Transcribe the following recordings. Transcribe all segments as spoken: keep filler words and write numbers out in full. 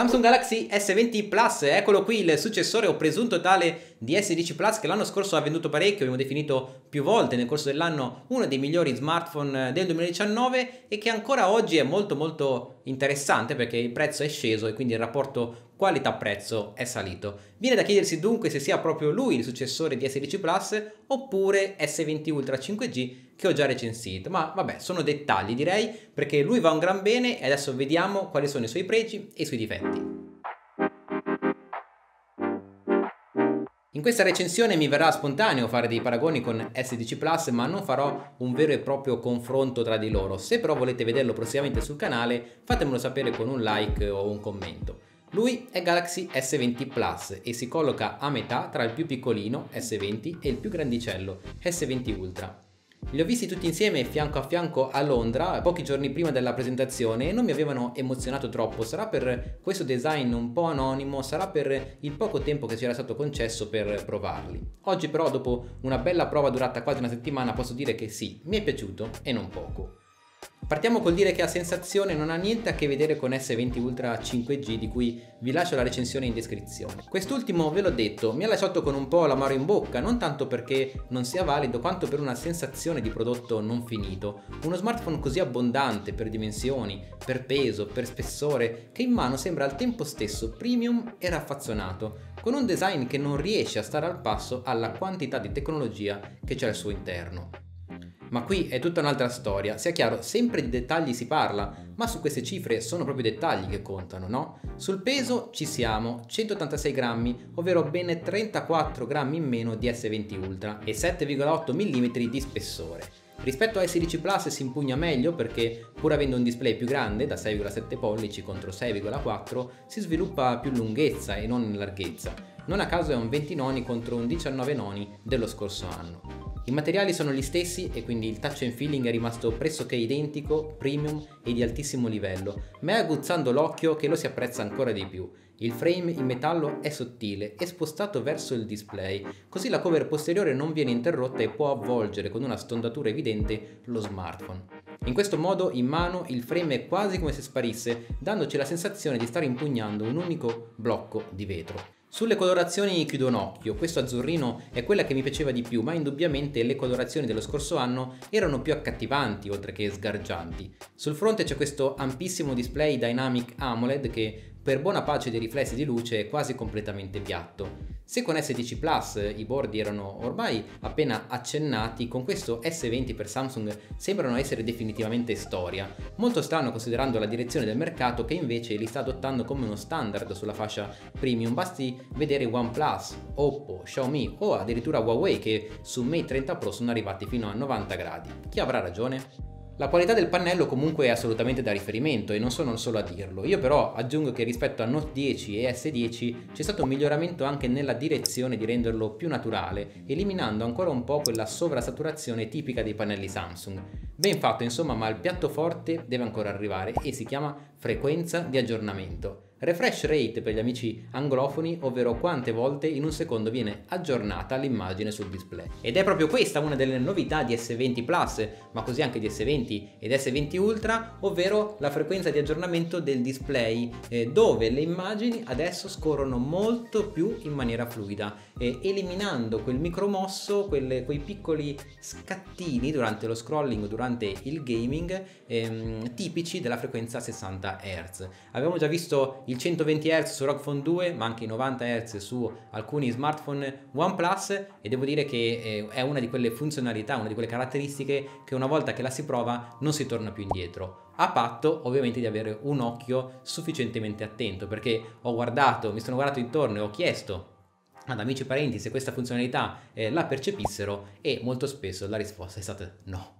Samsung Galaxy S venti Plus, eccolo qui, il successore o presunto tale di S dieci Plus, che l'anno scorso ha venduto parecchio, abbiamo definito più volte nel corso dell'anno uno dei migliori smartphone del duemiladiciannove e che ancora oggi è molto molto interessante perché il prezzo è sceso e quindi il rapporto qualità-prezzo è salito. Viene da chiedersi dunque se sia proprio lui il successore di S dieci Plus oppure S venti Ultra cinque G che ho già recensito, ma vabbè, sono dettagli direi, perché lui va un gran bene e adesso vediamo quali sono i suoi pregi e i suoi difetti. In questa recensione mi verrà spontaneo fare dei paragoni con S dieci Plus, ma non farò un vero e proprio confronto tra di loro. Se però volete vederlo prossimamente sul canale, fatemelo sapere con un like o un commento. Lui è Galaxy S venti Plus e si colloca a metà tra il più piccolino S venti e il più grandicello S venti Ultra. Li ho visti tutti insieme fianco a fianco a Londra pochi giorni prima della presentazione e non mi avevano emozionato troppo. Sarà per questo design un po' anonimo, sarà per il poco tempo che ci era stato concesso per provarli. Oggi però, dopo una bella prova durata quasi una settimana, posso dire che sì, mi è piaciuto e non poco. Partiamo col dire che la sensazione non ha niente a che vedere con S venti Ultra cinque G, di cui vi lascio la recensione in descrizione. Quest'ultimo, ve l'ho detto, mi ha lasciato con un po' l'amaro in bocca, non tanto perché non sia valido quanto per una sensazione di prodotto non finito. Uno smartphone così abbondante per dimensioni, per peso, per spessore, che in mano sembra al tempo stesso premium e raffazzonato, con un design che non riesce a stare al passo alla quantità di tecnologia che c'è al suo interno. Ma qui è tutta un'altra storia, sia chiaro, sempre di dettagli si parla, ma su queste cifre sono proprio i dettagli che contano, no? Sul peso ci siamo, centottantasei grammi, ovvero ben trentaquattro grammi in meno di S venti Ultra e sette virgola otto millimetri di spessore. Rispetto a S dieci Plus si impugna meglio perché, pur avendo un display più grande, da sei virgola sette pollici contro sei virgola quattro, si sviluppa più lunghezza e non in larghezza. Non a caso è un venti noni contro un diciannove noni dello scorso anno. I materiali sono gli stessi e quindi il touch and feeling è rimasto pressoché identico, premium e di altissimo livello, ma è aguzzando l'occhio che lo si apprezza ancora di più. Il frame in metallo è sottile e spostato verso il display, così la cover posteriore non viene interrotta e può avvolgere con una stondatura evidente lo smartphone. In questo modo in mano il frame è quasi come se sparisse, dandoci la sensazione di stare impugnando un unico blocco di vetro. Sulle colorazioni chiudo un occhio, questo azzurrino è quella che mi piaceva di più, ma indubbiamente le colorazioni dello scorso anno erano più accattivanti oltre che sgargianti. Sul fronte c'è questo ampissimo display Dynamic AMOLED che, per buona pace dei riflessi di luce, è quasi completamente piatto. Se con S dieci Plus i bordi erano ormai appena accennati, con questo S venti per Samsung sembrano essere definitivamente storia. Molto strano considerando la direzione del mercato che invece li sta adottando come uno standard sulla fascia premium. Basti vedere OnePlus, Oppo, Xiaomi o addirittura Huawei che su Mate trenta Pro sono arrivati fino a novanta gradi. Chi avrà ragione? La qualità del pannello comunque è assolutamente da riferimento e non sono solo a dirlo. Io però aggiungo che rispetto a Note dieci e S dieci c'è stato un miglioramento anche nella direzione di renderlo più naturale, eliminando ancora un po' quella sovrasaturazione tipica dei pannelli Samsung. Ben fatto insomma, ma il piatto forte deve ancora arrivare e si chiama frequenza di aggiornamento. Refresh rate per gli amici anglofoni, ovvero quante volte in un secondo viene aggiornata l'immagine sul display. Ed è proprio questa una delle novità di S venti Plus, ma così anche di S venti ed S venti Ultra, ovvero la frequenza di aggiornamento del display, eh, dove le immagini adesso scorrono molto più in maniera fluida, eh, eliminando quel micromosso, quelle, quei piccoli scattini durante lo scrolling, durante il gaming, ehm, tipici della frequenza sessanta hertz. Abbiamo già visto il centoventi hertz su R O G Phone due, ma anche i novanta hertz su alcuni smartphone OnePlus, e devo dire che è una di quelle funzionalità, una di quelle caratteristiche che una volta che la si prova non si torna più indietro, a patto ovviamente di avere un occhio sufficientemente attento, perché ho guardato, mi sono guardato intorno e ho chiesto ad amici e parenti se questa funzionalità eh, la percepissero e molto spesso la risposta è stata no.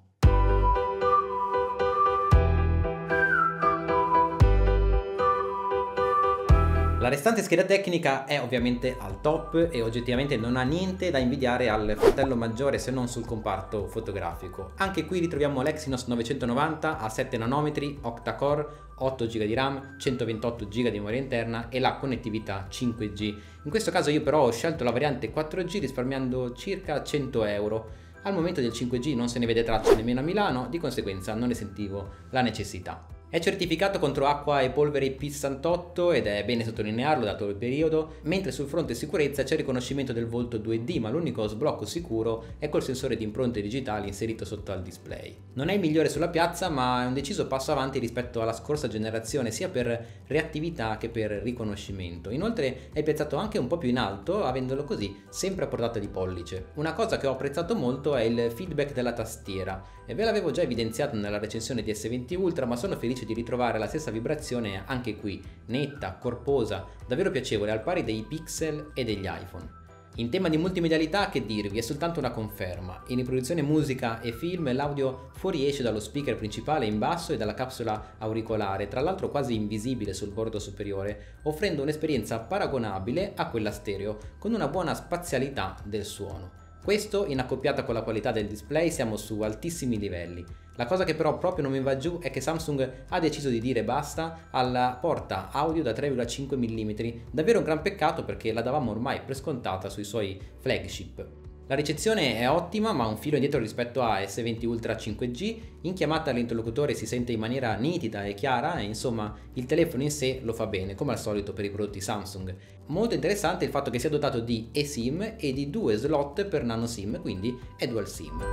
La restante scheda tecnica è ovviamente al top e oggettivamente non ha niente da invidiare al fratello maggiore se non sul comparto fotografico. Anche qui ritroviamo l'Exynos novecentonovanta a sette nanometri, octa-core, otto giga di RAM, centoventotto giga di memoria interna e la connettività cinque G. In questo caso io però ho scelto la variante quattro G risparmiando circa cento euro. Al momento del cinque G non se ne vede traccia nemmeno a Milano, di conseguenza non ne sentivo la necessità. È certificato contro acqua e polvere I P sessantotto ed è bene sottolinearlo dato il periodo, mentre sul fronte sicurezza c'è riconoscimento del volto due D, ma l'unico sblocco sicuro è col sensore di impronte digitali inserito sotto al display. Non è il migliore sulla piazza, ma è un deciso passo avanti rispetto alla scorsa generazione sia per reattività che per riconoscimento. Inoltre è piazzato anche un po' più in alto, avendolo così sempre a portata di pollice. Una cosa che ho apprezzato molto è il feedback della tastiera, e ve l'avevo già evidenziato nella recensione di S venti Ultra, ma sono felice di ritrovare la stessa vibrazione anche qui, netta, corposa, davvero piacevole al pari dei Pixel e degli iPhone. In tema di multimedialità che dirvi, è soltanto una conferma. In riproduzione musica e film l'audio fuoriesce dallo speaker principale in basso e dalla capsula auricolare, tra l'altro quasi invisibile sul bordo superiore, offrendo un'esperienza paragonabile a quella stereo, con una buona spazialità del suono. Questo, in accoppiata con la qualità del display, siamo su altissimi livelli. La cosa che però proprio non mi va giù è che Samsung ha deciso di dire basta alla porta audio da tre virgola cinque millimetri, davvero un gran peccato perché la davamo ormai per scontata sui suoi flagship. La ricezione è ottima, ma un filo indietro rispetto a S venti Ultra cinque G, in chiamata l'interlocutore si sente in maniera nitida e chiara e insomma il telefono in sé lo fa bene, come al solito per i prodotti Samsung. Molto interessante il fatto che sia dotato di eSIM e di due slot per nano SIM, quindi è dual SIM.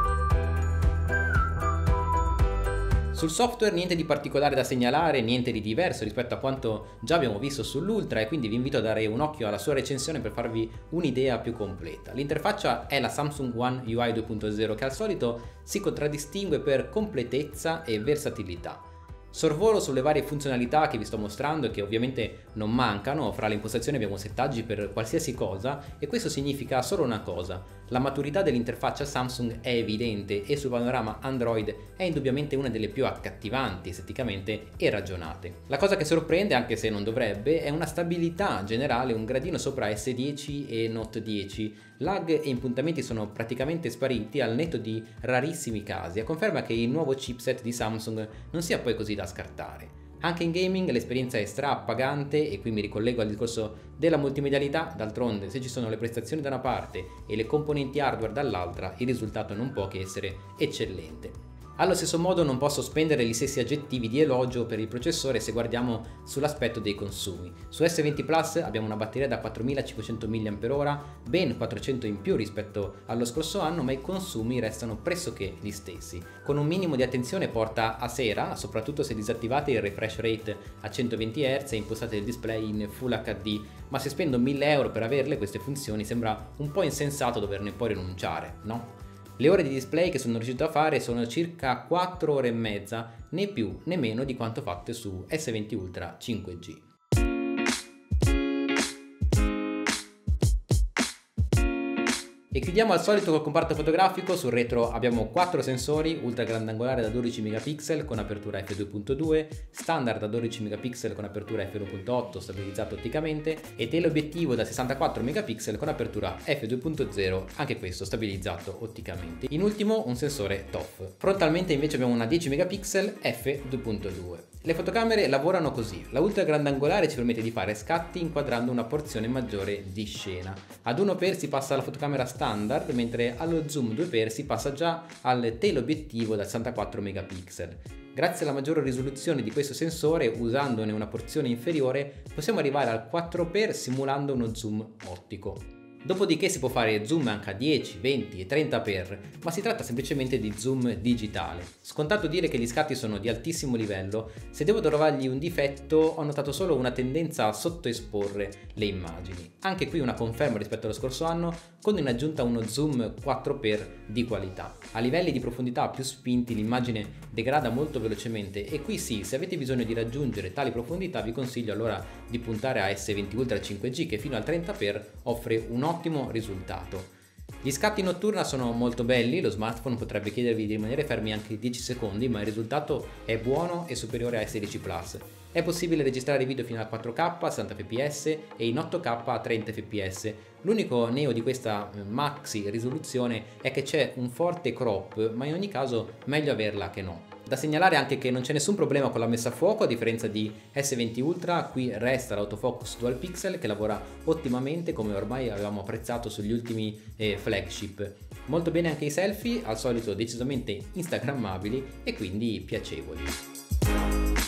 Sul software niente di particolare da segnalare, niente di diverso rispetto a quanto già abbiamo visto sull'Ultra, e quindi vi invito a dare un occhio alla sua recensione per farvi un'idea più completa. L'interfaccia è la Samsung One U I due punto zero che al solito si contraddistingue per completezza e versatilità. Sorvolo sulle varie funzionalità che vi sto mostrando e che ovviamente non mancano. Fra le impostazioni abbiamo settaggi per qualsiasi cosa e questo significa solo una cosa: la maturità dell'interfaccia Samsung è evidente e sul panorama Android è indubbiamente una delle più accattivanti esteticamente e ragionate. La cosa che sorprende, anche se non dovrebbe, è una stabilità generale un gradino sopra S dieci e Note dieci. Lag e impuntamenti sono praticamente spariti al netto di rarissimi casi, a conferma che il nuovo chipset di Samsung non sia poi così da scartare. Anche in gaming l'esperienza è straappagante e qui mi ricollego al discorso della multimedialità. D'altronde, se ci sono le prestazioni da una parte e le componenti hardware dall'altra, il risultato non può che essere eccellente. Allo stesso modo non posso spendere gli stessi aggettivi di elogio per il processore se guardiamo sull'aspetto dei consumi. Su S venti Plus abbiamo una batteria da quattromilacinquecento milliamperi ora, ben quattrocento in più rispetto allo scorso anno, ma i consumi restano pressoché gli stessi. Con un minimo di attenzione porta a sera, soprattutto se disattivate il refresh rate a centoventi hertz e impostate il display in Full H D, ma se spendo mille euro per averle queste funzioni sembra un po' insensato doverne poi rinunciare, no? Le ore di display che sono riuscito a fare sono circa quattro ore e mezza, né più né meno di quanto fatte su S venti Ultra cinque G. E chiudiamo al solito col comparto fotografico. Sul retro abbiamo quattro sensori: ultra grandangolare da dodici megapixel con apertura effe due punto due, standard da dodici megapixel con apertura effe uno punto otto stabilizzato otticamente e teleobiettivo da sessantaquattro megapixel con apertura effe due punto zero, anche questo stabilizzato otticamente. In ultimo un sensore T O F. Frontalmente invece abbiamo una dieci megapixel effe due punto due. Le fotocamere lavorano così: la ultra grandangolare ci permette di fare scatti inquadrando una porzione maggiore di scena. Ad uno per si passa alla fotocamera standard, mentre allo zoom due per si passa già al teleobiettivo da sessantaquattro megapixel. Grazie alla maggiore risoluzione di questo sensore, usandone una porzione inferiore, possiamo arrivare al quattro per simulando uno zoom ottico. Dopodiché si può fare zoom anche a dieci, venti e trenta per, ma si tratta semplicemente di zoom digitale. Scontato dire che gli scatti sono di altissimo livello, se devo trovargli un difetto ho notato solo una tendenza a sottoesporre le immagini. Anche qui una conferma rispetto allo scorso anno, con in aggiunta uno zoom quattro per di qualità. A livelli di profondità più spinti l'immagine degrada molto velocemente e qui sì, se avete bisogno di raggiungere tali profondità vi consiglio allora di puntare a S venti Ultra cinque G che fino al trenta per offre un ottimo risultato. Gli scatti in notturna sono molto belli, lo smartphone potrebbe chiedervi di rimanere fermi anche dieci secondi, ma il risultato è buono e superiore a S dieci Plus. È possibile registrare video fino a quattro K a sessanta fps e in otto K a trenta fps. L'unico neo di questa maxi risoluzione è che c'è un forte crop, ma in ogni caso meglio averla che no. Da segnalare anche che non c'è nessun problema con la messa a fuoco, a differenza di S venti Ultra, qui resta l'autofocus dual pixel che lavora ottimamente come ormai avevamo apprezzato sugli ultimi eh, flagship. Molto bene anche i selfie, al solito decisamente instagrammabili e quindi piacevoli.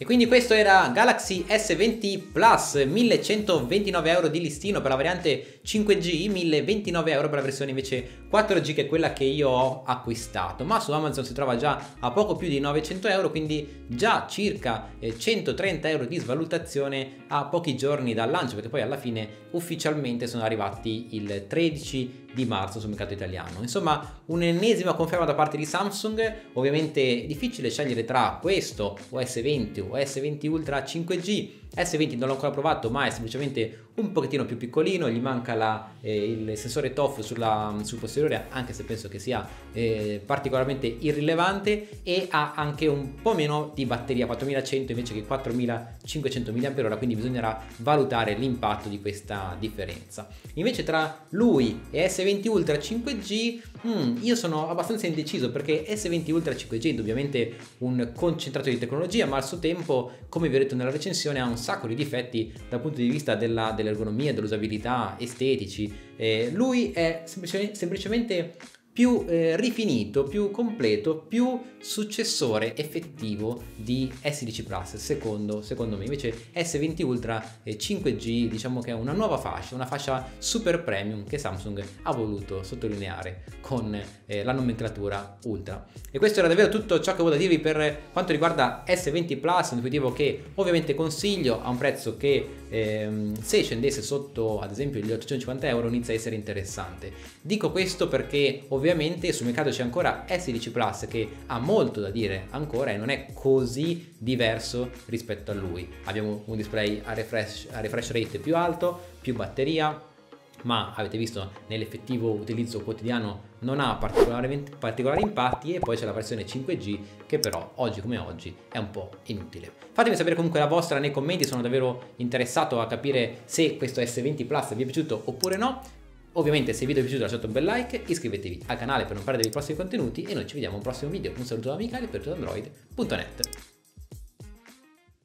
E quindi questo era Galaxy S venti Plus, millecentoventinove euro di listino per la variante cinque G, milleventinove euro per la versione invece quattro G, che è quella che io ho acquistato, ma su Amazon si trova già a poco più di novecento euro, quindi già circa centotrenta euro di svalutazione a pochi giorni dal lancio, perché poi alla fine ufficialmente sono arrivati il tredici di marzo sul mercato italiano. Insomma, un'ennesima conferma da parte di Samsung. Ovviamente è difficile scegliere tra questo o S venti o S venti Ultra cinque G. S venti non l'ho ancora provato, ma è semplicemente un pochettino più piccolino, gli manca la, eh, il sensore T O F sulla, sul posteriore, anche se penso che sia eh, particolarmente irrilevante, e ha anche un po' meno di batteria, quattromilacento invece che quattromilacinquecento milliamperi orari, quindi bisognerà valutare l'impatto di questa differenza. Invece tra lui e S venti Ultra cinque G hmm, io sono abbastanza indeciso, perché S venti Ultra cinque G è indubbiamente un concentrato di tecnologia, ma al suo tempo, come vi ho detto nella recensione, ha un sacco di difetti dal punto di vista della, dell'ergonomia, dell'usabilità, estetici. Eh, lui è semplice, semplicemente più eh, rifinito, più completo, più successore effettivo di S dieci Plus, secondo, secondo me. Invece S venti Ultra eh, cinque G diciamo che è una nuova fascia, una fascia super premium che Samsung ha voluto sottolineare con eh, la nomenclatura Ultra. E questo era davvero tutto ciò che volevo dirvi per quanto riguarda S venti Plus, un dispositivo che ovviamente consiglio a un prezzo che ehm, se scendesse sotto ad esempio gli ottocentocinquanta euro inizia a essere interessante. Dico questo perché ovviamente sul mercato c'è ancora S dieci Plus che ha molto da dire ancora e non è così diverso rispetto a lui. Abbiamo un display a refresh, a refresh rate più alto, più batteria, ma avete visto nell'effettivo utilizzo quotidiano non ha particolari impatti, e poi c'è la versione cinque G che però oggi come oggi è un po' inutile. Fatemi sapere comunque la vostra nei commenti, sono davvero interessato a capire se questo S venti Plus vi è piaciuto oppure no. Ovviamente se il video vi è piaciuto lasciate un bel like, iscrivetevi al canale per non perdervi i prossimi contenuti e noi ci vediamo al prossimo video. Un saluto da Michele per tutto android punto net.